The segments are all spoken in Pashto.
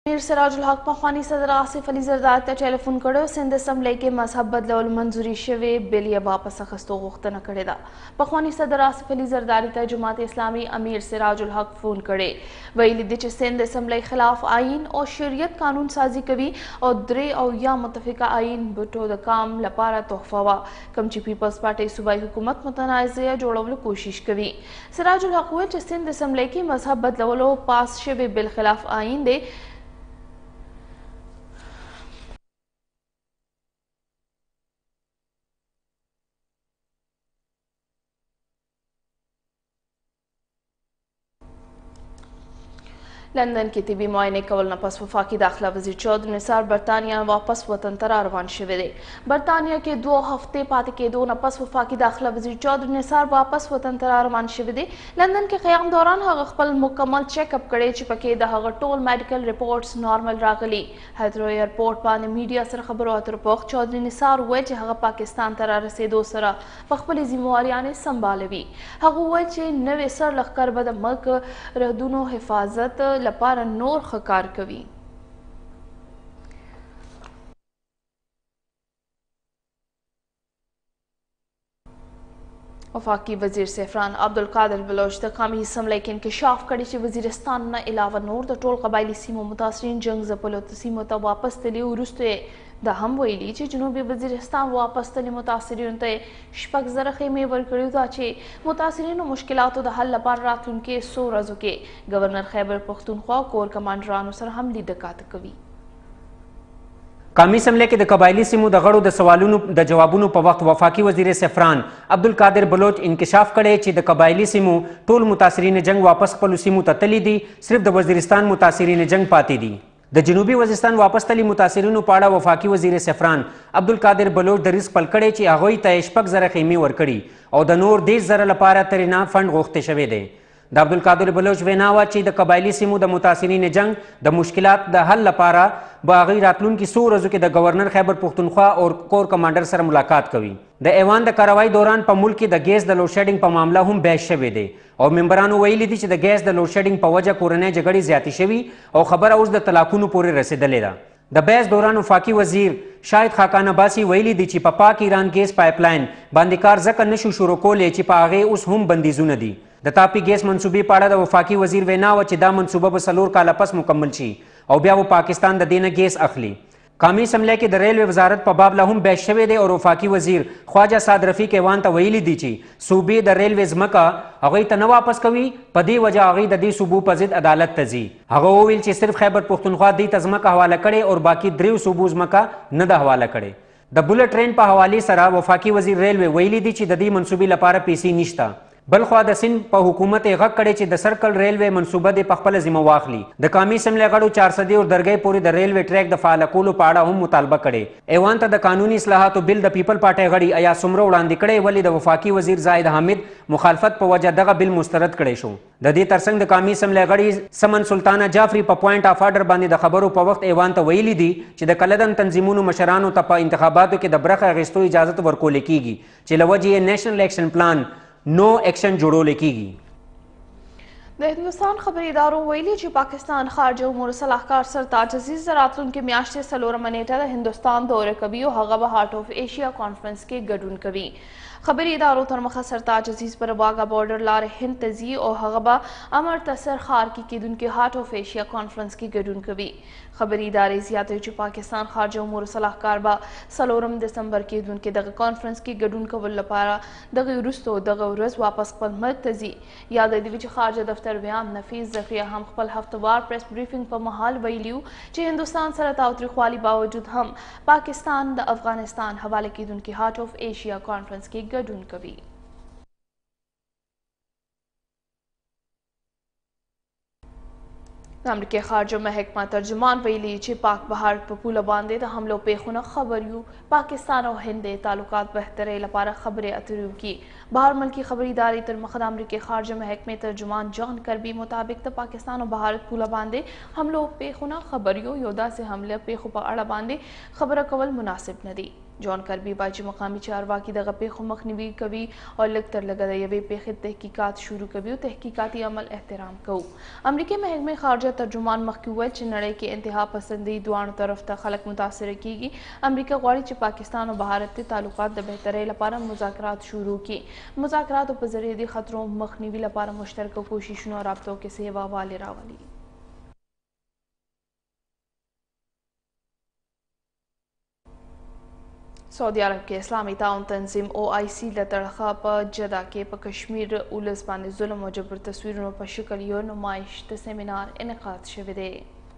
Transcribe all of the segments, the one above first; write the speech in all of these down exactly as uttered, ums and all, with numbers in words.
امیر سراج الحق پخوانی صدر آصف علي زرداري ته ټلیفون کړی سند اسمبلی کې مذهب بدلول منظوري شوی بل یې واپس اخیستو غوښتنه کړې ده. پخوانی صدر آصف علي زرداري ته جماعت اسلامي امیر سراج الحق فون کړی ویلي دي چې سند اسمبلی خلاف آئین او شریعت قانون سازي کوي او درې او یا متفقه آئین بټو د کام لپاره تحفه وه کوم چې پیپلز پارټي صوبایي حکومت متنازعه جوړولو کوشش کوي. سراج الحق وویل چې سند اسمبلی کې مذهب بدلولو پاس شوی بل خلاف آئین دی لندن کې طبي معاینې کول نه پس وفاقي داخله وزیر چودھری نثار برطانیه واپس وطن ته روان شوی دی. برطانیه کې دوه هفتې پاتې کېدو نه پس وفاقي داخله وزیر چودھری نثار واپس وطن ته روان شوی دی. لندن کې قیام دوران هغه خپل مکمل چیک اپ کړی چې پکې د هغه ټول میډیکل ریپورټس نارمل راغلي. هیثرو ایرپورټ باندې میډیا سره خبرو اترو په وخت چودھری نثار وویل چې هغه پاکستان ته را رسېدو سره په خپلې ذمهواريانې سمبالوي. هغه وویل چې نوې سرلښکر به د ملک رهدونو حفاظت لپاره نور ښه کار کوي. وفاقي وزیر سیفران عبدالقادر بلوچ د قومي اسمبلی کې انکشاف کړی چې وزیرستان نه علاوه نور د ټول قبایلي سیمو متاثرین جنګ ځپلو سیمو ته واپس تللي وروسته یې دا هم ویلي چې جنوبي وزیرستان واپس تللي متاثرینو ته شپږ زره خیمې ورکړي ده چې متاثرینو مشکلاتو د حل لپاره راتلونکي څو ورځو کې گورنر خیبر پښتونخوا کور کمانډرانو سره هم لیده کاته کوي. قومي اسمبلی کې د قبایلي سیمو د غړو د سوالونو د جوابونو په وخت وفاقي وزیر سیفران عبدالقادر بلوچ انکشاف کړی چې د قبایلي سیمو ټول متاثرین جنگ واپس خپلو سیمو ته تللي دي، صرف د وزیرستان متاثرین جنگ پاتې دي. د جنوبي وزیرستان واپس تللي متاثرینو په اړه وفاقي وزیر سیفران عبدالقادر بلوچ د رزق پل کړی چې هغوی ته شپږ زره خیمې ورکړي او د نور دېرش زره لپاره ترېنه فنډ غوښتی شوی دی. د عبدالقادر بلوچ وینا وه چې د قبایلي سیمو د متاثرین جنگ د مشکلات د حل لپاره به هغوی راتلونکي څو ورځو کې د گورنر خیبر پښتونخوا او کور کمانډر سره ملاقات کوي. د ایوان د کاروای دوران په ملک کې د ګیس د لوډ شیډینګ په معامله هم بحث شوی دی او ممبرانو ویلي دي چې د ګیس د لوډ شیډینګ په وجه کورنۍ جګړې زیاتې شوي او خبره اوس د طلاقونو پورې رسېدلې ده. د بحث دوران وفاقي وزیر شاهد خاقان عباسي ویلي دي چې په پا پاک ایران ګیس پایپ لاین باندې کار ځکه نشو شروع کولی چې په هغې اوس هم بندیزونه دي. د تاپي ګیس منصوبې په اړه د وفاقي وزیر وینا وه چې دا منصوبه به څلور کاله پس مکمل شي او بیا به پاکستان د دې نه ګیس اخلي. قومي اسمبلی کې د ریلوې وزارت په باب لا هم بحث شوی دی او وفاقي وزیر خواجه سعد رفیق ایوان ته ویلي دي چې صوبې د ریلوې ځمکه هغوی ته نه واپس کوي، په دې وجه هغوی د دې صوبو په ضد عدالت ته ځي. هغه وویل چې صرف خیبر پښتونخوا دې ته ځمکه حواله کړې او باقي دریو صوبو ځمکه نه ده حواله کړې. د بولټ ټرین په حوالې سره وفاقي وزیر ریلوې ویلي دي چې د دې منصوبې لپاره پیسې نشته. بلخوا د سند په حکومت یې غږ کړی چې د سرکل ریلوې منصوبه دې په خپله ذمه واخلي. د قومي اسمبلی غړو چارسدې او درګۍ پورې د ریلوې ټریک د فعاله کولو په اړه هم مطالبه کړې. ایوان ته د قانوني اصلاحاتو بل د پیپل پارټۍ غړي ایا څومره وړاندې کړی ولې د وفاقي وزیر زاهد حامد مخالفت په وجه دغه بل مسترد کړی شو. د دې ترڅنګ د قومي اسمبلی غړي سمن سلطانه جعفري په پوینټ اف آرډر باندې د خبرو په وخت ایوان ته ویلي دي چې د کلدن تنظیمونو مشرانو ته په انتخاباتو کې د برخه اخیستو اجازت ورکول کیږي چې له وجې یې نیشنل اکشن پلان نو ایکشن جوړول کیږي. د هندوستان خبري ادارو ویلي چې پاکستان خارجه امور صلاحکار سرتاج عزیز د راتلونکې میاشتې څلورمه نیټه د هندوستان دوره کوي او هغه به هارټ اف ایشیا کانفرنس کې ګډون کوي. خبري ادارو تر مخه سرتاج عزیز پر واګا بارډر لارې هند ته ځي او هغه به امرتسر ښار کې کیدونکي هارټ اف ایشیا کانفرنس کې ګډون کوي. خبري ادارې زیاتوي چې پاکستان خارجه امور صلاحکار به څلورم دسمبر کیدونکي دغه کانفرنس کې ګډون کولو لپاره دغه وروسته دغه ورځ واپس خپل ملک ته ځي. یاد دی چې خارجه دفتر بیان نفیس ذخیره هم خپل هفتوار پریس بریفینګ په مهال ویلیو چې هندوستان سره تاوتریخوالي باوجود هم پاکستان د افغانستان حواله کیدونکي هارټ اف ایشیا کانفرنس کې ګډون کوي. د امریکای خارجه محکمه ترجمان ویلي چې پاک بهار په پوله باندې د حملو پیښونه خبر یو پاکستان او هند تعلقات بهترۍ لپاره خبرې اترې وکړي. بهر ملکی خبري ادارې تر مخه د امریکای خارجه محکمې ترجمان جان کربي مطابق د پاکستان او بهارت پوله باندې حملو پیښونه خبر یو یو داسې حمله پیښو په اړه باندې خبره کول مناسب نه دي. جان کربي وایي چې مقامي چارواکي دغه پیښو مخنیوي کوي او لږ تر لږه د یوې پیښې تحقیقات شروع کوي او تحقیقاتي عمل احترام کوو. امریکایي محکمې خارجه ترجمان مخکې وویل چې نړۍ کې انتها پسندي دواړو طرف ته خلک متاثره کیږي. امریکا غواړي چې پاکستان او بهارت تعلقات د بهترۍ لپاره مذاکرات شروع کړي. مذاکراتو په ذریعه د خطرو مخنیوي لپاره مشترکه کوششونو او رابطو کې سیوا والی راولي. سعودي عرب کې اسلامي تعاون تنظیم او آی سی له طرفه په جده کې په کشمیر ولس باندې ظلم او جبر تصویرونو په شکل یو نمایش د سیمینار انعقاد شوی دی.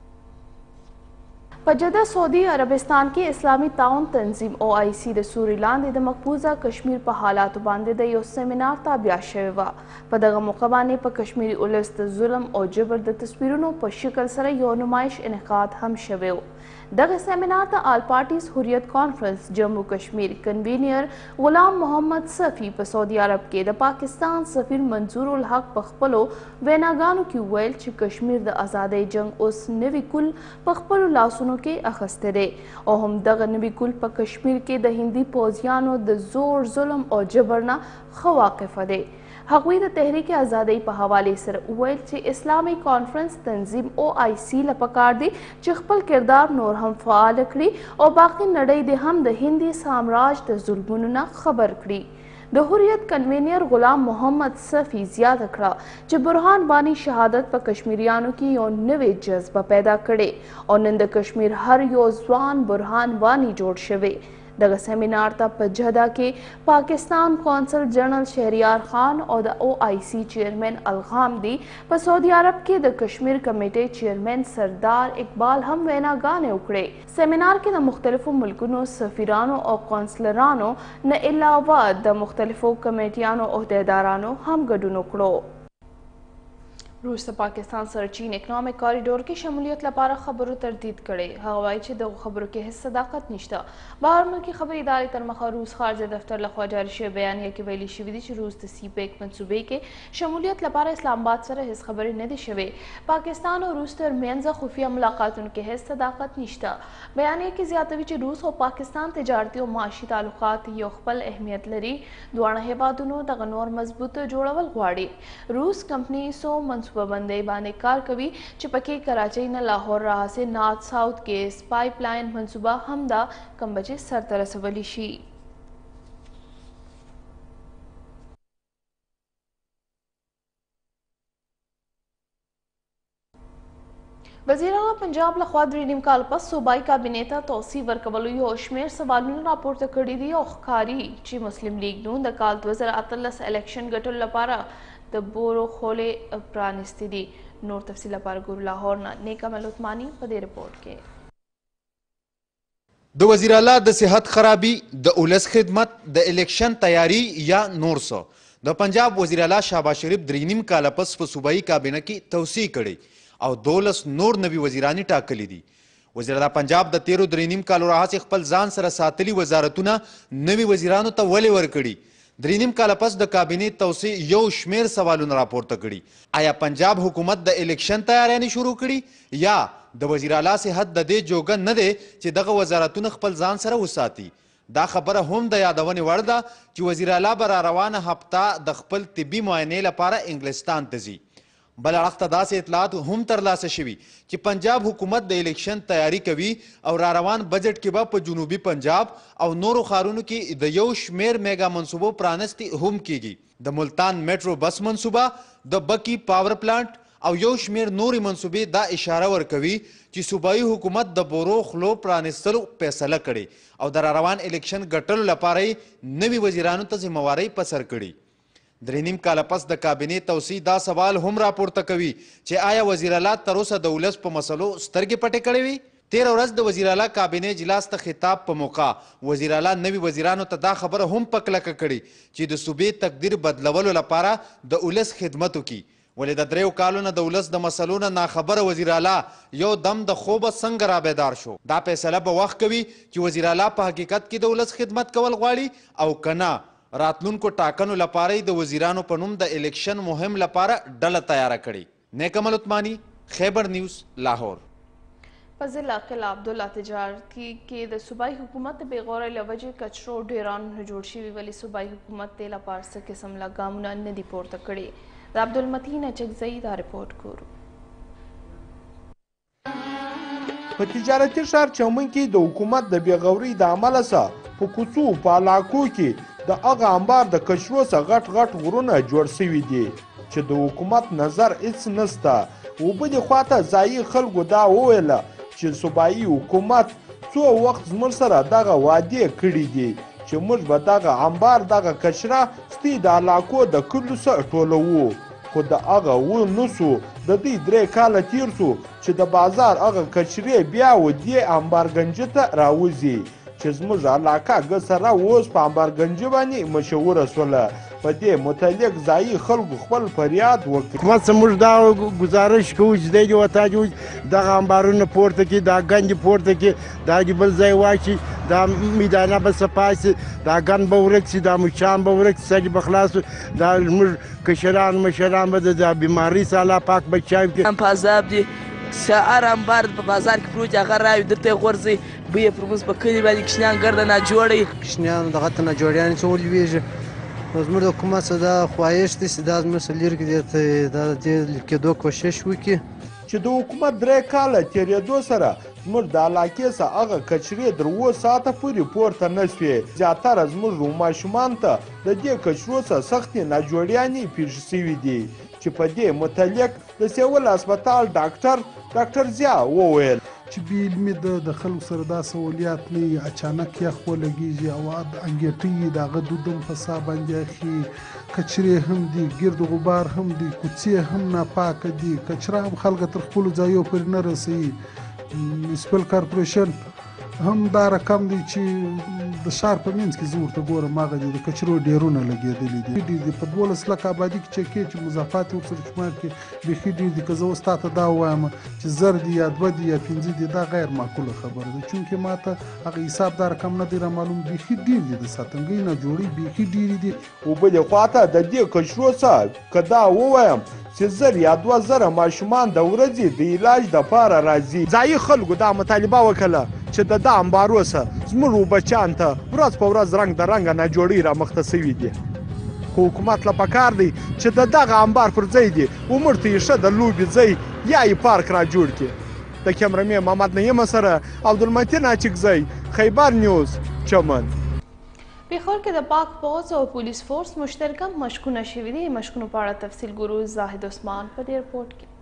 په جده سعودي عربستان کې اسلامي تعاون تنظیم او آی سی د سوري لاندې د مقبوضه کشمیر په حالاتو باندې د یو سیمینار تابع شوی و. په دغه موقع باندې په کشمیري ولس د ظلم او جبر د تصویرونو په شکل سره یو نمایش انعقاد هم شوی و. دغه سیمینار ته آل پارټیز حریت کانفرنس جموں کشمیر کنوینر غلام محمد صفی په سعودي عرب کې د پاکستان سفیر منظور الحق په خپلو ویناګانو کې ویل چې کشمیر د ازادۍ جنگ اوس نوي کل په خپلو لاسونو کې اخیستی دی او هم دغه نوي کل په کشمیر کې د هندي پوځیانو د زور ظلم او جبر نه ښه واقفه دی. هغوی د تحریک ازادۍ په حوالې سره وویل چې اسلامي کانفرنس تنظیم او آی سی له پکار دی چې خپل کردار نور هم فعال کړي او باقي نړۍ د هم د هندي سامراج د ظلمونو نه خبر کړي. د حریت کنوینر غلام محمد صفی زیاته کړه چې برهان وانی شهادت په کشمیریانو کې یو نوې جذبه پیدا کړې او نن د کشمیر هر یو ځوان برهان وانی جوړ شوی. دغه سیمینار ته په جده کې پاکستان قونسل جنرال شهریار خان او د او آی سی چیئرمین الغام دی په سعودي عرب کې د کشمیر کمیټې چیئرمین سردار اقبال هم ویناګانې وکړې. سیمینار کې د مختلفو ملکونو سفیرانو او قونسلرانو نه علاوه د مختلفو کمیټیانو عہدیدارانو هم ګډون وکړو. روس د پاکستان سره چین اکنامک کاریډور کې شمولیت لپاره خبرو تردید کړي. هغه وایي چې دغه خبرو کې هیڅ صداقت نشته. بهر ملکي خبري ادارې تر مخه روس خارجه دفتر لخوا جاري شوې بیانیه کې ویلي شوي دي چې روس د سی پیک منصوبې کې شمولیت لپاره اسلام آباد سره هیڅ خبرې نه دي شوې. پاکستان او روس ترمنځ خفیه ملاقاتونو کې هیڅ صداقت نشته. بیانیه کې زیاتوي چې روس او پاکستان تجارتي او معاشي تعلقات یو خپل اهمیت لري. دواړه هیوادونو دغه نور مضبوط جوړول غواړي. روس کمپنی سو منصوبه بندۍ باندې کار کوي چې پکې کراچۍ نه لاهور راهسې نارت ساوث ګیس پایپ لاین منصوبه هم دا کم بجې سرته رسولی شي. وزیر اعلی پنجاب لخوا درې نیم کال پس صوبایي کابینې ته توسیع ورکولو یو شمېر سوالونه راپورته کړي دي او ښکاري چې مسلم لیگ نون د کال دوه زره اتلس الیکشن ګټلو لپاره د بورو خولې پرانیستې دي. نور تفصیل لپاره ګورو لاهور نه نیکمل عثماني په دې رپورټ کې. د وزیر اعلی د صحت خرابي، د اولس خدمت، د الیکشن تیاری یا نور څه د پنجاب وزیر اعلی شهباز شریف درې نیم کاله پس په صوبایي کابینه کې توسیع کړي او دولس نور نوي وزیرانی ټاکلي دي. وزیر اعلی پنجاب د تیرو درې نیم کالو راهیسې خپل ځان سره ساتلي وزارتونه نوي وزیرانو ته ولې ورکړي. درې نیم کاله پس د کابینې توسیع یو شمېر سوالونه راپورته کړي. آیا پنجاب حکومت د الیکشن تیاریانې شروع کړي یا د وزیر اعلی صحت د دې جوګه نه دی چې دغه وزارتونه خپل ځان سره وساتي؟ دا خبره هم د یادونې وړ ده چې وزیر اعلی به را روانه هفته د خپل طبي معاینې لپاره انګلستان ته ځي. بل اړخ ته داسې اطلاعات هم ترلاسه شوي چې پنجاب حکومت د الیکشن تیاری کوي او را روان بجټ کې به په جنوبي پنجاب او نورو ښارونو کې د یو شمېر میګا منصوبو پرانستي هم کیږي. د ملتان میټرو بس منصوبه، د بکی پاور پلانټ او یو شمېر نورې منصوبې دا اشاره ورکوي چې صوبایي حکومت د بورو خلو پرانستلو فیصله کړې او د را روان الیکشن ګټلو لپاره یې نوي وزیرانو ته ذمهوارۍ په سر کړي. درې نیم کاله پس د کابینې توسیع دا سوال هم راپورته کوي چې آیا وزیر اعلی تر اوسه د ولس په مسلو سترګې پټې کړې وي؟ تېره ورځ د وزیر اعلی کابینې اجلاس ته خطاب په موقع وزیر اعلی نوي وزیرانو ته دا خبره هم په کلکه کړې چې د صوبې تقدیر بدلولو لپاره د ولس خدمت وکړي. ولې د دریو کالو نه د ولس د مسلو نه ناخبره وزیر اعلی یو دم د خوبه څنګه را بیدار شو؟ دا فیصله به وخت کوي چې وزیر اعلی په حقیقت کې د ولس خدمت کول غواړي او که نه راتلونکو ټاکنو لپاره د وزیرانو په نوم د الیکشن مهم لپاره ډله تیاره کړي. نیکمل عثماني، خیبر نیوز، لاهور. په ضلع قلعه عبدالله تجارتي کې د صوبایي حکومت د بېغورۍ له وجې کچرو ډیران نه جوړ شوي ولې صوبایي حکومت دې لپاره څه قسم له ګامونه نه دي پورته کړي. د عبدالمتین اچکزۍ دا رپورټ ګورو. په تجارتي ښار چمن کې د حکومت د بېغورۍ د امله څخه په کوڅو په علاقو کې د هغه انبار د کچرو څخه غټ غټ غرونه جوړ شوي دي چې د حکومت نظر هېڅ نشته. وبلې خواته ځایي خلکو دا وویله چې صوبایي حکومت څو وخت زموږ سره دغه وعدې کړي دي چې موږ به دغه انبار دغه کچره ستې د علاقو د کلیو څخه ټولوو، خو د هغه ونسو. د دوی درې کاله تیر سو چې د بازار هغه کچرې بیا و دې انبارګنجي ته راوځي چې زموږ علاقه ګه سره اوس په انبارګنجي باندې مشهوره شوله. په دې متعلق ځایي خلکو خپل فریاد وکړ. حکومت څخه موږ دا ګزارش کوو چې دی دې ورته چې دغه انبارونه پورته کړي، دا ګنج پورته کړي، دا دې بل ځای واچي، دا میدانه به صفا شي، دا ګند به ورک شي، دا مچان به ورک شي، سړي به خلاص شي، دا زموږ کشران مشران به د بیمارۍ څخه الله پاک بچاو کړي. په عذاب دي هر انبار په بازار کې پروت هغه راوي درته یې غورځوي، بوی یې پر موږ په کلي باندې کوچنیان ګرده ناجوړه کوچنیان دغه ته ناجوړیان چې ولوېږي. نو زموږ د حکومت څخه دا خواهش دی چې دا زموږ څخه لرې کړي، دا د دې کېدو کوشش وکړي چې د حکومت درې کاله تېرېدو سره زموږ د علاقې څخه هغه کچرې تر اووه ساعته پورې پورته نه شوې. زیاتره زموږ ماشومانو ته د دې کچرو څخه سختې ناجوړیانې پېښې شوي دي چې په دې متعلق د سیول هسپتال ډاکټر ډاکټر ضیا وویل چې بې علمي ده د خلکو سره دا سہولیات نه وي، اچانک یخ ولګېږي او انګېټۍ د هغه دود هم په ساه باندې اخي، کچرې هم دي، ګرد غبار هم دي، کوڅې هم ناپاکه دي، کچره هم خلکو تر خپلو ځایو پورې نه رسوي. میونسپل کارپوریشن هم دا رقم دی چې د ښار په منځ کې زه ورته ګورم هغه دي د کچرو ډیرونه لګېدلي دي. ډېر دي په دولس لکه آبادي کې چې کې چې مضافات یې ورسره شمار کې بیخي ډېر دي. که زه اوس تا ته دا ووایم چې زر دي یا دوه دي یا پنځه دي دا غیر معقوله خبره ده، چونکې ما ته هغه حساب دا رقم نه دی رامعلوم. بیخي ډېر دي د ساتنګۍ ناجوړۍ بیخي ډېرې دي. وبلې خواته د دې کچرو څخه که دا ووایم چې زر یا دوه زره ماشومان د ورځې د علاج دپاره راځي. ځایي خلکو دا مطالبه وکړله چې د دا انبارو څخه زموږ بچیان ته ورځ په ورځ رنګ د رنګه ناجوړۍ رامخته شوي دي. خو حکومت له پکار دی چې د دغه انبار پر ځای دي وموږ ته یې ښه د لوبې ځای یا یې پارک را جوړ کړي. د کیمرمین محمد نعیم سره عبدالمتین اچکزۍ، خیبر نیوز، چمن. پېښور کې د پاک پوځ او پولیس فورس مشترکه مشقونه شوي دي. مشقونو په اړه تفصیل ګورو زاهد عثمان په دې رپورټ کې.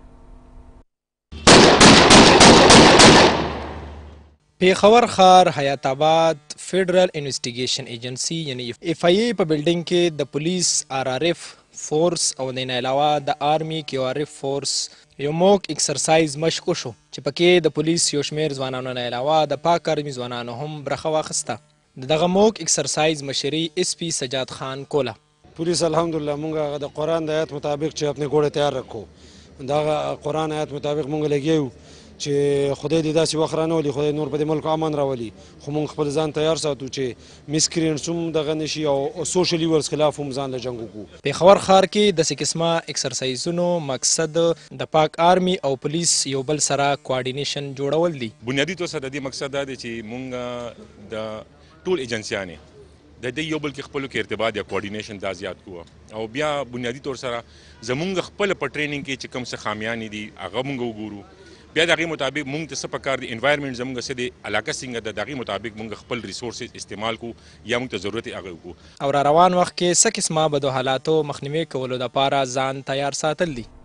پېښور ښار حیات آباد فیډرل انویسټیګیشن ایجنسي یعنی اف آی ای په بلډینګ کې د پولیس آر آر اف فورس او د نه علاوه د آرمي کیو آر اف فورس یو موک ایکسرسایز مشق وشو چې پکې د پولیس یو شمېر ځوانانو نه علاوه د پاک آرمي ځوانانو هم برخه واخیسته. د دغه موک ایکسرسایز مشري اس پی سجاد خان کوله. پولیس الحمدلله مونږ د قرآن د آیت مطابق چې اپنے ګوړه تیار رکھو، دغه قرآن آیت مطابق مونږ لګیو چې خدای دې داسې وخت رانولي، خدای نور په دې ملک امن راولي، خو مونږ خپل ځان تیار ساتو چې مسکرینټس هم دغه نشي او سوشلي ورس خلاف هم ځان له جنګ وکړو. پېښور ښار کې داسې قسمه ایکسرسایزونو مقصد د پاک آرمي او پولیس یو بل سره کوارډینیشن جوړول دي. بنیادي طور سره د دې مقصد دا دی چې مونږ د ټول ایجنسیانې د دې یو بل کې خپلو کې ارتباط یا کوارډینیشن دا زیات کوو او بیا بنیادي طور سره زمونږ خپل په ټریننګ کې چې کوم څه خامیانې دي هغه مونږ وګورو، بیا د هغې مطابق مونږ ته څه پکار دی، انوایرمنټ زمونږ څه دی، علاقه څنګه ده، د هغې مطابق مونږ خپل ریسورسز استعمال کوو یا مونږ ته ضرورت یې هغه وکړو. او را روان وخت کې څه قسمه بدو حالاتو مخنیوي کولو دپاره ځان تیار ساتل دي.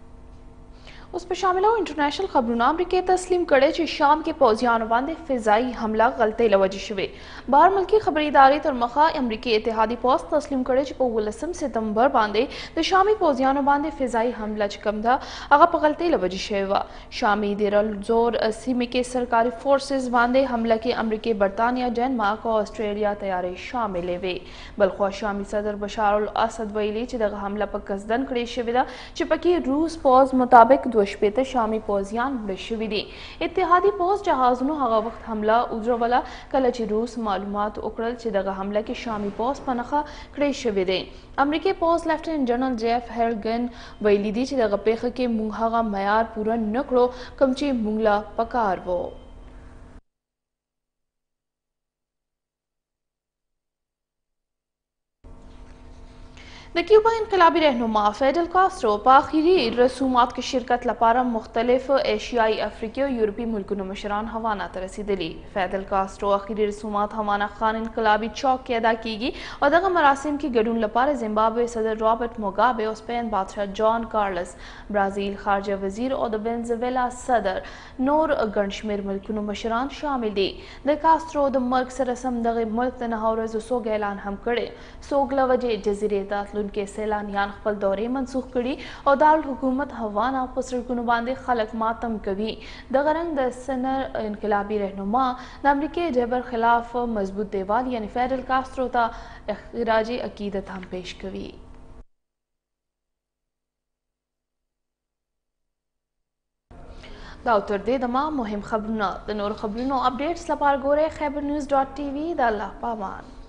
اوس په شامله انټرنیشنل خبرونه امریکې تسلیم کړی چې شام کې پوځیانو باندې فضایي حمله غلطۍ له وجې شوې. بهر ملکي خبري ادارې تر مخه امریکې اتحادي پوځ تسلیم کړی چې په اوولسم سپتمبر باندې د شامي پوځیانو باندې فضایي حمله چې کوم ده هغه په غلطۍ له وجې شوې وه. شامي دیرل زور سیمې کې سرکاري فورسز باندې حمله کې امریکې، برطانیه، ډنمارک او اسټرالیا تیارۍ شاملې وې. بلخوا شامي صدر بشار الاسد ویلي چې دغه حمله په قصدن کړې شوې ده چې پکې روس پوځ مطابق دوه شپېته شامي پوځیان مړه شوي دي. اتحادي پوځ جهازونو هغه وخت حمله وځوله کله چې روس معلومات وکړل چې دغه حمله کې شامي پوځ په نښه کړی شوی دی. امریکې پوځ لیفټننټ جنرال جیف هیرګن ویلي دي چې دغه پیښه کې موږ هغه معیار پوره نه کړو کوم چې موږ له پکار وو. د کیوبا انقلابي رهنما فیډل کاسترو په آخري رسومات کې شرکت لپاره مختلف ایشیایي افریقي او یورپي ملکونو مشران هوانا ته رسیدلي. فیډل کاسترو آخري رسومات هوانا خان انقلابي چوک کې ادا کیږي او دغه مراسم کې ګډون لپاره زیمبابوے صدر رابرټ موګابے او سپین بادشاه جان کارلس، برازیل خارجه وزیر او د وینزویلا صدر نور ګڼ شمېر ملکونو مشران شامل دي. د کاسترو د مرګ سره سم دغه ملک د نهه ورځو سوګ اعلان هم کړی. سوګ له وجې جزیرې ته تلونکي سیلانیان خپل دورې منسوخ کړي او دارالحکومت هوانا په سړکونو باندې خلک ماتم کوي. دغه رنګ د سنر انقلابي رهنما د امریکې جبر خلاف مضبوط دیوال یعنی فیډل کاسترو ته اخراج عقیدت هم پیش کوي. دا تر دې دمه مهم خبرونه. د نور خبرونو اپډیټس لپاره ګورئ خیبر نیوز ډاټ ټي وي. د الله پامان.